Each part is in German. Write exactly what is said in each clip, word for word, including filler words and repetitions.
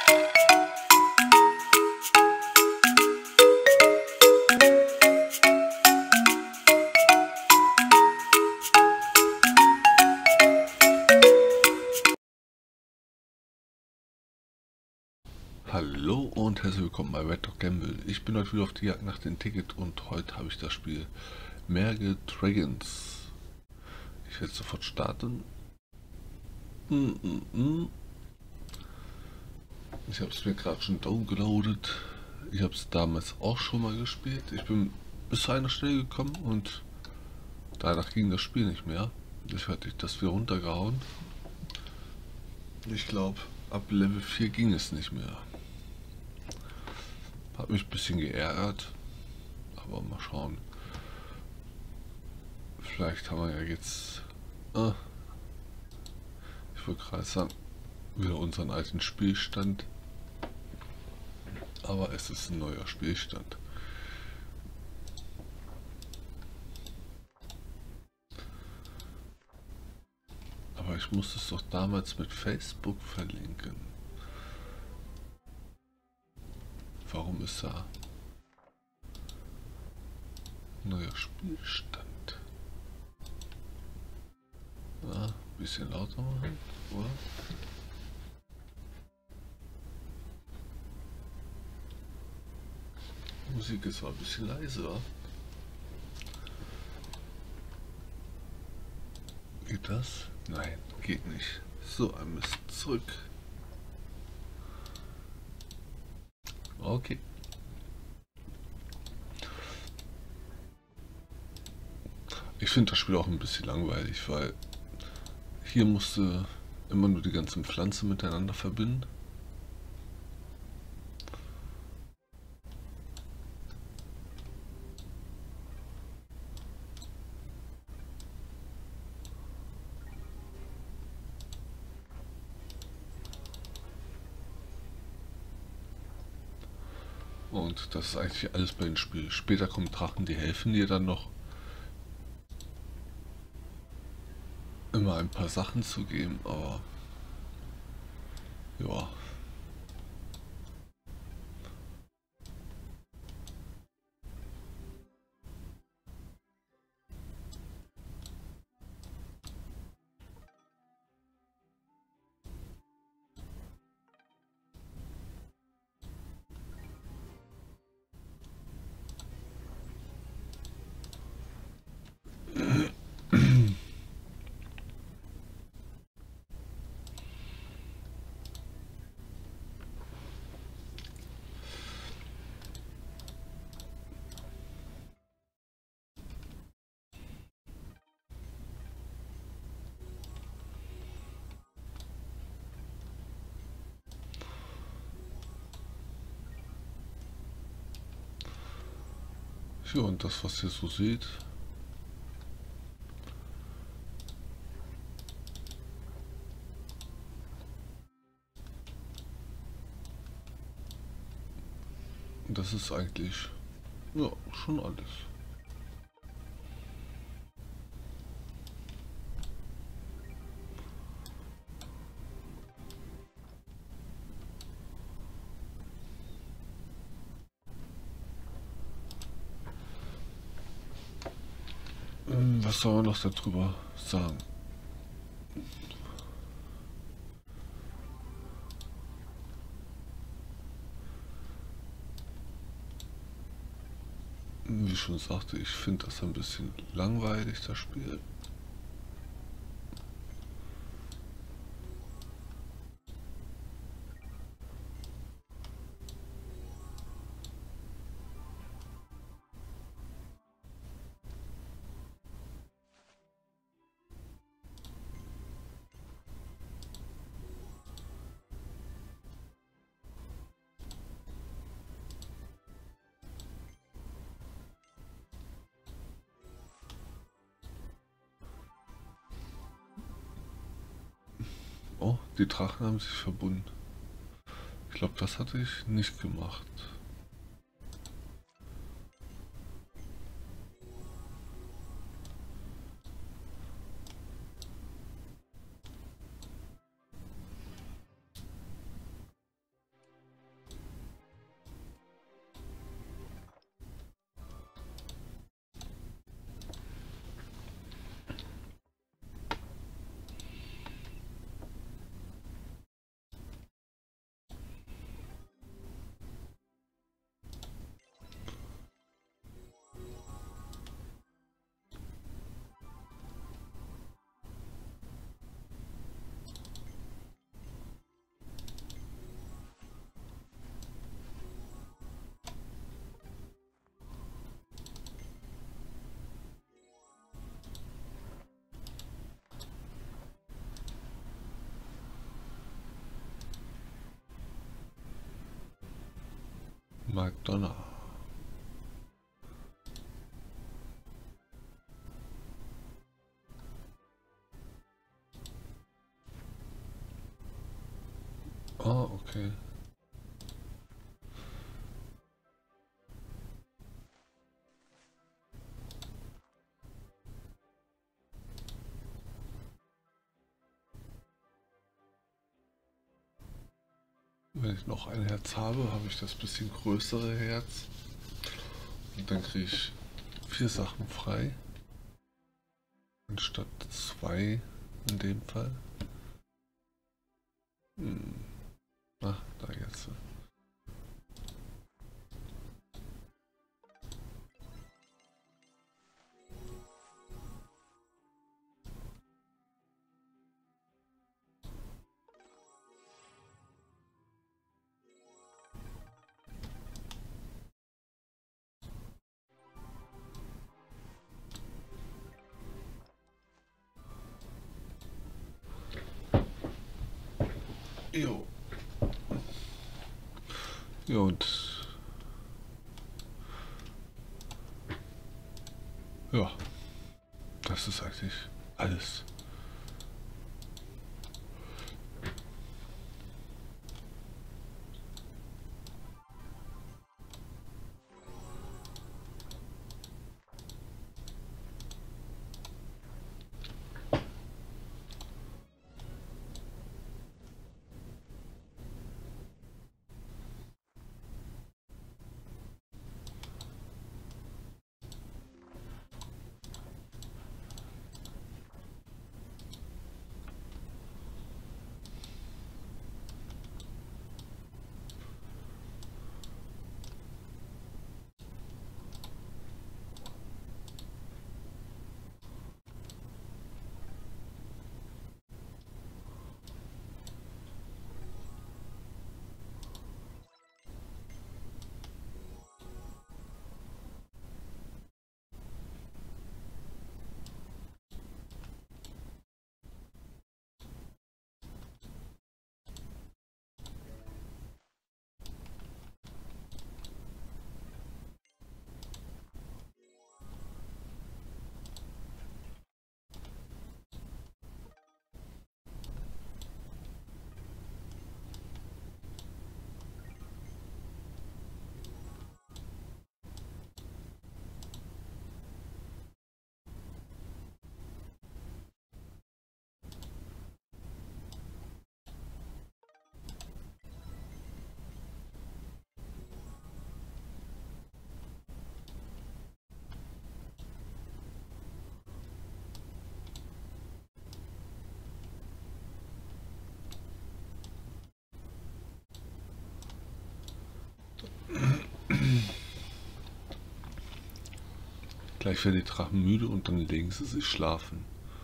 Hallo und herzlich willkommen bei Red Dog Gamble. Ich bin heute wieder auf die Jagd nach dem Ticket und heute habe ich das Spiel Merge Dragons. Ich werde sofort starten. Mm -mm -mm. Ich habe es mir gerade schon downgeloadet. Ich habe es damals auch schon mal gespielt. Ich bin bis zu einer Stelle gekommen und danach ging das Spiel nicht mehr. Ich hatte das wieder runtergehauen. Ich glaube, ab Level vier ging es nicht mehr. Hat mich ein bisschen geärgert, aber mal schauen. Vielleicht haben wir ja jetzt, ah, ich wollte gerade sagen, wieder unseren alten Spielstand, aber es ist ein neuer Spielstand. Aber ich musste es doch damals mit Facebook verlinken. Warum ist da neuer Spielstand? Ah, bisschen lauter machen, oder? Die Musik ist zwar ein bisschen leiser. Geht das? Nein, geht nicht. So, ein Mist zurück. Okay. Ich finde das Spiel auch ein bisschen langweilig, weil hier musste immer nur die ganzen Pflanzen miteinander verbinden. Und das ist eigentlich alles bei dem Spiel. Später kommen Drachen, die helfen dir dann noch, immer ein paar Sachen zu geben, aber ja. Ja, und das, was ihr so seht, das ist eigentlich, ja, schon alles. Ähm, Was soll man noch darüber sagen? Wie ich schon sagte, ich finde das ein bisschen langweilig, das Spiel. Oh, die Drachen haben sich verbunden. Ich glaube, das hatte ich nicht gemacht. Madonna. Ah, okay. Wenn ich noch ein Herz habe, habe ich das bisschen größere Herz. Und dann kriege ich vier Sachen frei. Anstatt zwei in dem Fall. Hm. Ach, da jetzt. Jo. Ja, und ja, das ist eigentlich alles. Gleich werden die Drachen müde und dann legen sie sich schlafen.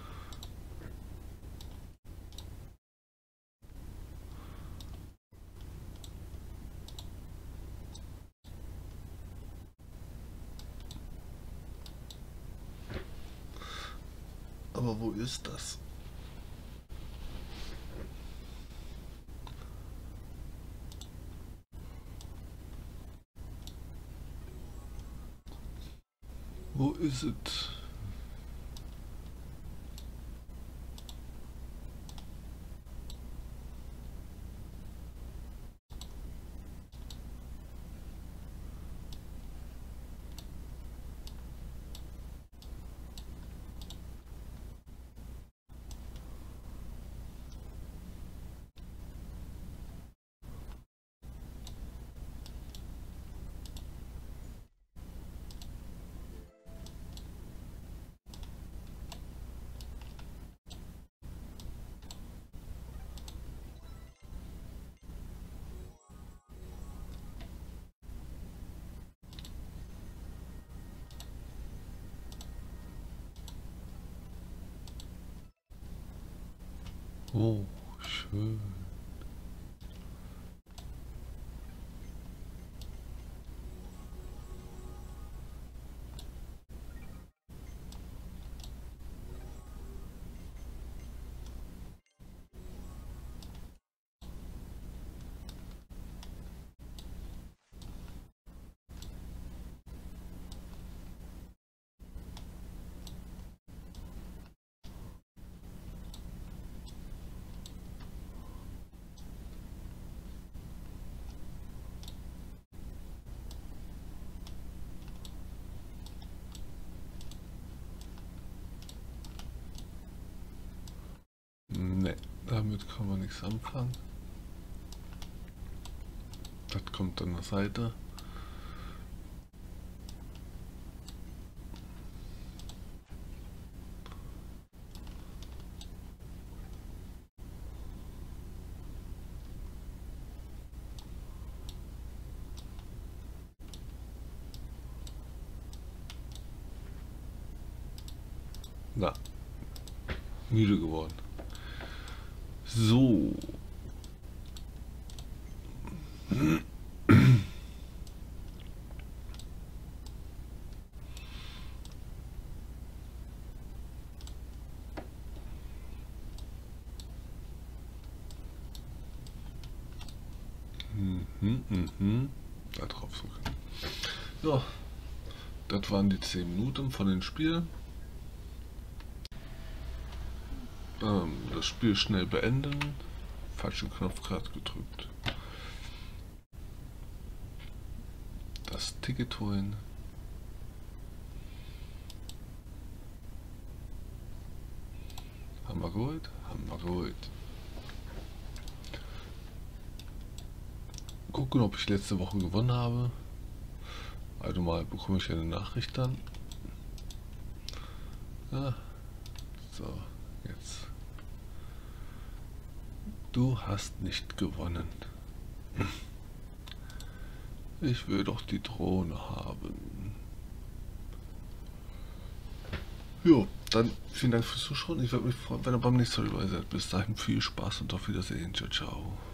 Aber wo ist das? Wo ist es? Oh, schön. Damit kann man nichts anfangen. Das kommt an der Seite. Na, müde geworden. So. Mhm, mhm. Da drauf drücken. Ja, das waren die zehn Minuten von dem Spiel. Ähm, das Spiel schnell beenden. Falschen Knopf gerade gedrückt. Das Ticket holen. Haben wir geholt? Haben wir geholt. Gucken, ob ich letzte Woche gewonnen habe. Also mal bekomme ich eine Nachricht dann. Ja. So, jetzt. Du hast nicht gewonnen. Ich will doch die Drohne haben. Jo, dann vielen Dank fürs Zuschauen. Ich würde mich freuen, wenn ihr beim nächsten Mal dabei seid. Bis dahin viel Spaß und auf Wiedersehen. Ciao, ciao.